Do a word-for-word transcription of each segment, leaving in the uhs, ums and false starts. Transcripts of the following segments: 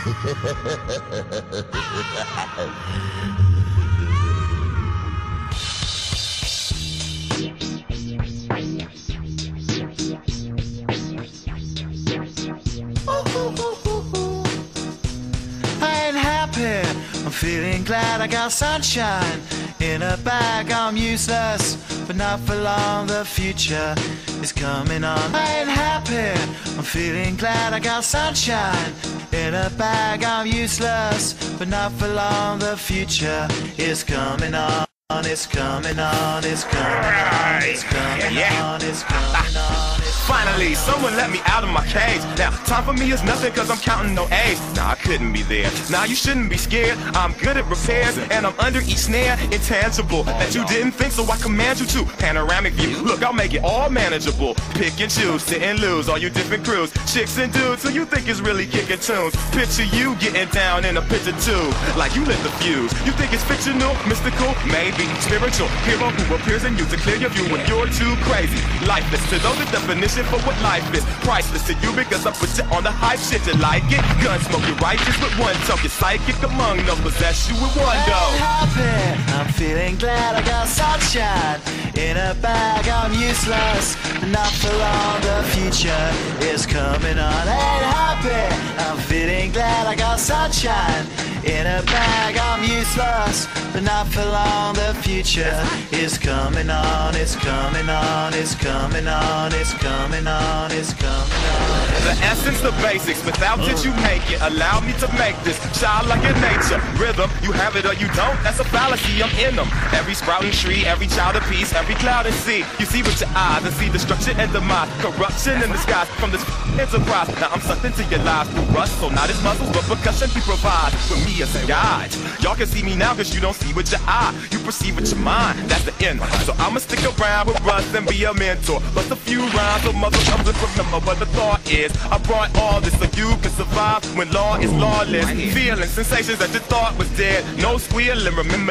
I'm feeling glad I got sunshine in a bag. I'm useless, but not for long. The future is coming on. I ain't happy. I'm feeling glad I got sunshine in a bag. I'm useless, but not for long. The future is coming on. It's coming on. It's coming on. It's coming on. It's coming on. Finally, someone let me out of my cage. Now, time for me is nothing cause I'm counting no A's. Nah, I couldn't be there. Nah, you shouldn't be scared. I'm good at repairs and I'm under each snare. Intangible, that you didn't think, so I command you to. Panoramic view, look, I'll make it all manageable. Pick and choose, sit and lose, all you different crews. Chicks and dudes who you think is really kicking tunes. Picture you getting down in a picture too, like you lit the fuse. You think it's fictional, mystical, maybe spiritual. Hero who appears in you to clear your view when you're too crazy. Lifeless to those the definition for what life is. Priceless to you because I put you on the hype shit. You like it? Gun smoke, you righteous with one talk. You're psychic among them, possess you with one go. Happy. I'm feeling glad I got sunshine in a bag. I'm useless, not for long. The future is coming on. Ain't happy. I'm feeling glad I got sunshine in a bag. I'm useless, but not for long. The future is coming on. It's coming on. It's coming on. It's coming on. It's coming on. The essence, the basics. Without it, you make it. Allow me to make this childlike in nature. Rhythm, you have it or you don't. That's a fallacy. I'm in them. Every sprouting tree, every child of peace, every cloud and sea. You see with your eyes and see destruction and demise. Corruption in the skies from this enterprise. Now I'm sucked into your lives through rust, so not as muscles, but percussion he provides for me as a guide. Y'all can see me now cause you don't see with your eye. You perceive with your mind. That's the end. So I'ma stick around with Russ and be a mentor. Bust a few rhymes so mother comes and remember what the thought is. I brought all this so you can survive when law is lawless. Feeling sensations that you thought was dead. No squealing, remember.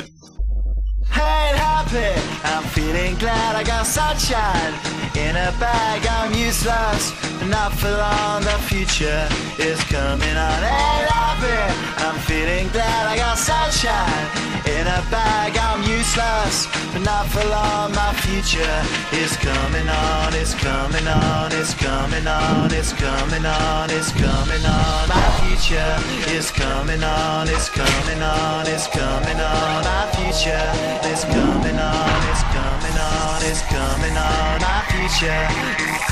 I ain't happy. I'm feeling glad I got sunshine in a bag. I'm useless, not for long. The future is coming on. Ain't happy. I'm feeling glad I got sunshine in a bag. I'm useless, but not for long. My future is coming on. It's coming on. It's coming on. It's coming on. It's coming on. My future is coming on. It's coming on. It's coming on. My future is coming on. It's coming on. It's coming on. My future.